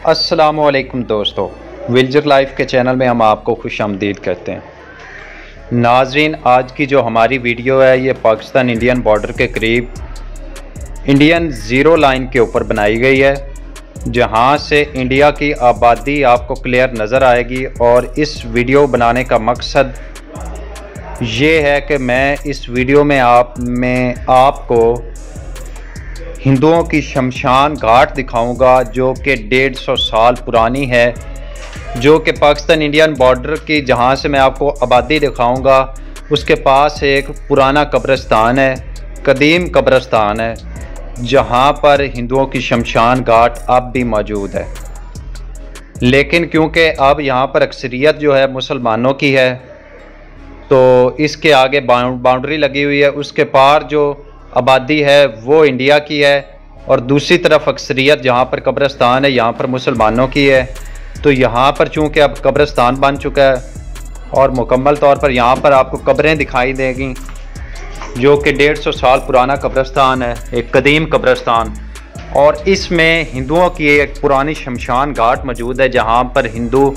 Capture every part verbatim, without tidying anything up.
अस्सलामुअलैकुम दोस्तों, विल्जर लाइफ के चैनल में हम आपको खुश आमदीद कहते हैं। नाजरीन, आज की जो हमारी वीडियो है ये पाकिस्तान इंडियन बॉर्डर के करीब इंडियन ज़ीरो लाइन के ऊपर बनाई गई है, जहां से इंडिया की आबादी आपको क्लियर नज़र आएगी। और इस वीडियो बनाने का मकसद ये है कि मैं इस वीडियो में आप में आपको हिंदुओं की शमशान घाट दिखाऊंगा, जो कि डेढ़ सौ साल पुरानी है, जो कि पाकिस्तान इंडियन बॉर्डर की जहां से मैं आपको आबादी दिखाऊंगा उसके पास एक पुराना कब्रिस्तान है, कदीम कब्रिस्तान है, जहां पर हिंदुओं की शमशान घाट अब भी मौजूद है। लेकिन क्योंकि अब यहां पर अक्सरियत जो है मुसलमानों की है, तो इसके आगे बाउंड्री लगी हुई है, उसके पार जो आबादी है वो इंडिया की है और दूसरी तरफ अक्सरियत जहाँ पर कब्रिस्तान है यहाँ पर मुसलमानों की है। तो यहाँ पर चूँकि अब कब्रिस्तान बन चुका है और मुकम्मल तौर पर यहाँ पर आपको कब्रें दिखाई देंगी, जो कि डेढ़ सौ साल पुराना कब्रिस्तान है, एक कदीम कब्रिस्तान। और इसमें हिंदुओं की एक पुरानी शमशान घाट मौजूद है, जहाँ पर हिंदू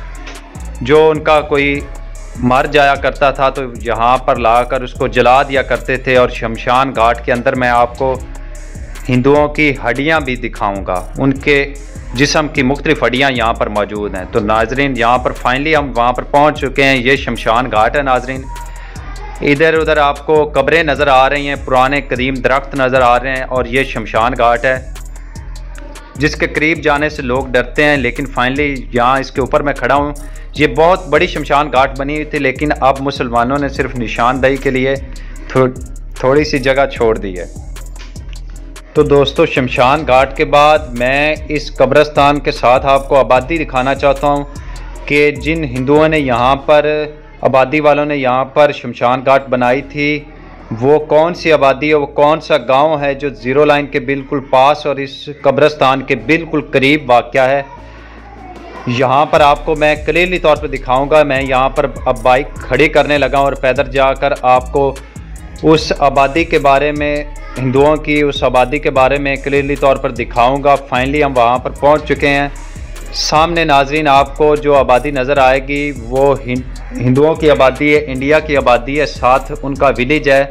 जो उनका कोई मर जाया करता था तो यहाँ पर लाकर उसको जला दिया करते थे। और शमशान घाट के अंदर मैं आपको हिंदुओं की हड्डियाँ भी दिखाऊंगा, उनके जिस्म की मुख्तलिफ हड्डियाँ यहाँ पर मौजूद हैं। तो नाजरीन, यहाँ पर फाइनली हम वहाँ पर पहुँच चुके हैं। ये शमशान घाट है नाजरीन। इधर उधर आपको कब्रें नज़र आ रही हैं, पुराने कदीम दरख्त नज़र आ रहे हैं, और ये शमशान घाट है जिसके करीब जाने से लोग डरते हैं। लेकिन फाइनली यहाँ इसके ऊपर मैं खड़ा हूँ। ये बहुत बड़ी शमशान घाट बनी हुई थी, लेकिन अब मुसलमानों ने सिर्फ निशानदही के लिए थो, थोड़ी सी जगह छोड़ दी है। तो दोस्तों, शमशान घाट के बाद मैं इस कब्रिस्तान के साथ आपको आबादी दिखाना चाहता हूँ कि जिन हिंदुओं ने यहाँ पर, आबादी वालों ने यहाँ पर शमशान घाट बनाई थी, वो कौन सी आबादी है, वो कौन सा गांव है जो ज़ीरो लाइन के बिल्कुल पास और इस कब्रिस्तान के बिल्कुल करीब वाक़या है। यहाँ पर आपको मैं क्लियरली तौर पर दिखाऊंगा। मैं यहाँ पर अब बाइक खड़ी करने लगा और पैदल जाकर आपको उस आबादी के बारे में, हिंदुओं की उस आबादी के बारे में क्लियरली तौर पर दिखाऊंगा। फाइनली हम वहाँ पर पहुँच चुके हैं। सामने नाजरीन आपको जो आबादी नज़र आएगी वो हिंदुओं की आबादी है, इंडिया की आबादी है, साथ उनका विलेज है।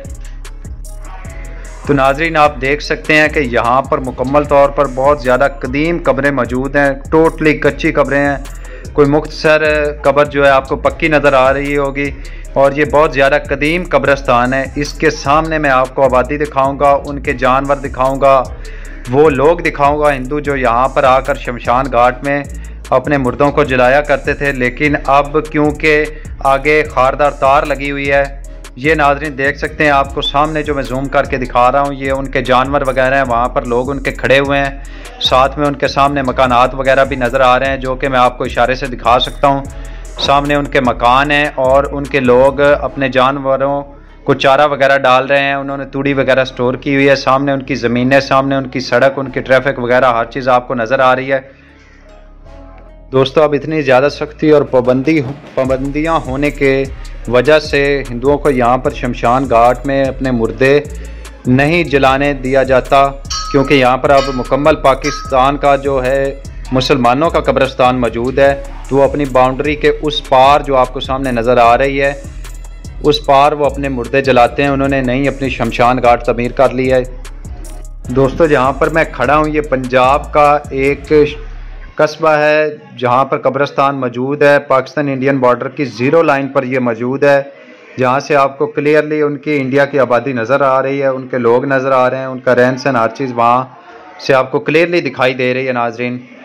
तो नाजरीन, आप देख सकते हैं कि यहाँ पर मुकम्मल तौर पर बहुत ज़्यादा कदीम कब्रें मौजूद हैं, टोटली कच्ची कब्रें हैं। कोई मुख्तसर कब्र जो है आपको पक्की नज़र आ रही होगी, और ये बहुत ज़्यादा कदीम कब्रिस्तान है। इसके सामने मैं आपको आबादी दिखाऊँगा, उनके जानवर दिखाऊँगा, वो लोग दिखाऊंगा हिंदू जो यहाँ पर आकर शमशान घाट में अपने मुर्दों को जलाया करते थे। लेकिन अब क्योंकि आगे खारदार तार लगी हुई है, ये नाजरीन देख सकते हैं आपको सामने जो मैं जूम करके दिखा रहा हूँ, ये उनके जानवर वगैरह हैं, वहाँ पर लोग उनके खड़े हुए हैं। साथ में उनके सामने मकानात वगैरह भी नज़र आ रहे हैं, जो कि मैं आपको इशारे से दिखा सकता हूँ। सामने उनके मकान हैं और उनके लोग अपने जानवरों को चारा वगैरह डाल रहे हैं, उन्होंने तूड़ी वगैरह स्टोर की हुई है। सामने उनकी ज़मीनें, सामने उनकी सड़क, उनकी ट्रैफिक वगैरह हर चीज़ आपको नज़र आ रही है। दोस्तों, अब इतनी ज़्यादा सख्ती और पाबंदी पाबंदियाँ होने के वजह से हिंदुओं को यहाँ पर शमशान घाट में अपने मुर्दे नहीं जलाने दिया जाता, क्योंकि यहाँ पर अब मुकम्मल पाकिस्तान का जो है मुसलमानों का कब्रिस्तान मौजूद है। तो वो अपनी बाउंड्री के उस पार जो आपको सामने नज़र आ रही है, उस पार वो अपने मुर्दे जलाते हैं। उन्होंने नहीं अपनी शमशान घाट तमीर कर ली है। दोस्तों, जहाँ पर मैं खड़ा हूँ ये पंजाब का एक कस्बा है, जहाँ पर कब्रिस्तान मौजूद है। पाकिस्तान इंडियन बॉर्डर की ज़ीरो लाइन पर ये मौजूद है, जहाँ से आपको क्लियरली उनकी इंडिया की आबादी नज़र आ रही है, उनके लोग नज़र आ रहे हैं, उनका रहन सहन हर चीज़ वहाँ से आपको क्लियरली दिखाई दे रही है नाजरीन।